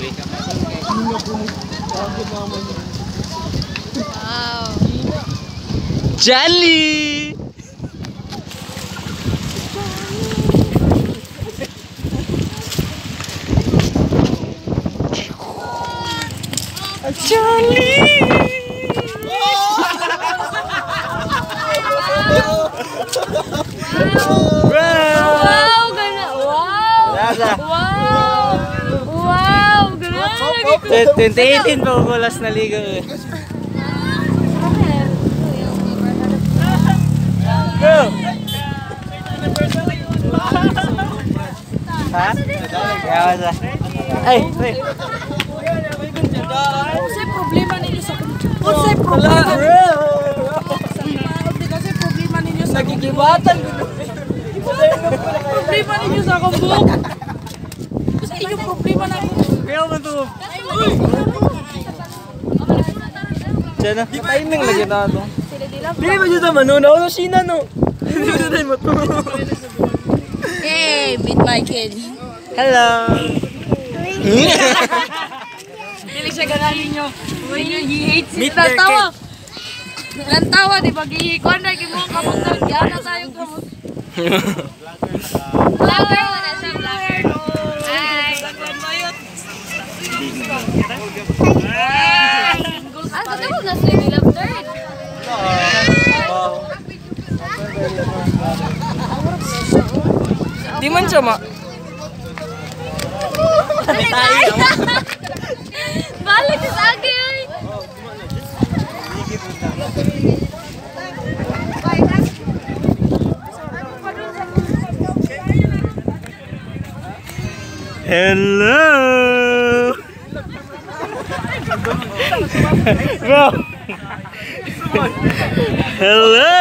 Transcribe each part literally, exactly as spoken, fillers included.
Wow. Jolly! Jolly! Wow, gana. Wow. Wow. Wow, gana. twenty eighteen pa ko last naligo eh. Go! Ha? Kaya sa. Ay, wait. Unsay problema ninyo sa Unsay problema? Unsay problema ninyo sa Nagkikibatan. problema ninyo sa akong buhok? Unsay inyong problema na ako? Kaya mo to. Diyan na. Timing lagi na ito. Dili ba dyan naman? Nauna sina no. Dili mo to. Hey, meet my kid. Hello. Dili siya ganahin nyo. He hates it. Meet their Lantawa. Lantawa, di ba? Gihikuan na, gimuha kamot na. Gana tayong kamot. Vlogger, wala siya vlogger. Hi. Ah, kasi mo na sila nila third. Di man siya ma. Balik ka sa akin. Hello. Bro. Hello.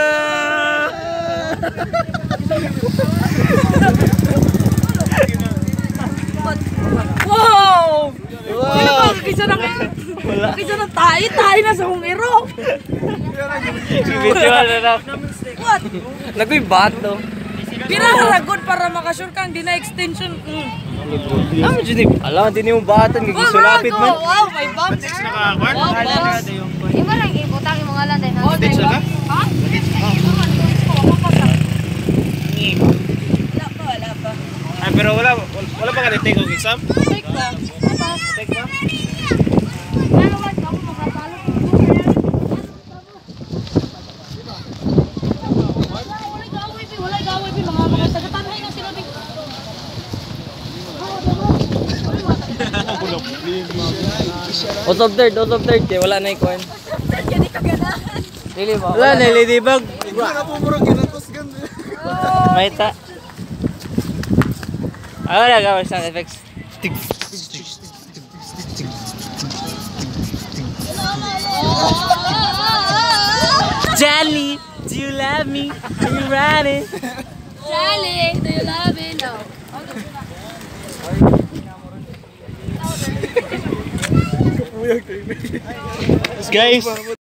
Wow! Wow. Kisa ng Kisa ng tayo, tayo na sa kong ero. Visual na lang. What? Nagkoy bato. Pinaharagon para makasure kang di na extension. Mm. Ano dyan eh? Alam, din yung batan. Gigisulapit man. Wow, may bumps. Wow, bumps. Iba lang, ibutang yung mga landay. Oh, ditch na ka? Ha? Wala pa, wala pa. Ah, pero wala, wala pa ka na-take ang exam? Take ba? Take ba? Nalawad ako, makapalo. Wala gawin, wala gawin, mga mga tagatanhay na sila. Out of third, out of third. Kaya wala na ikuan. Hindi ka ganahan. Dili ba? Wala na, ladybug. May ta. Ah, wala gawin sound effects. Jelly, do you love me? Are you riding? Charlie, do you love me? No. Guys!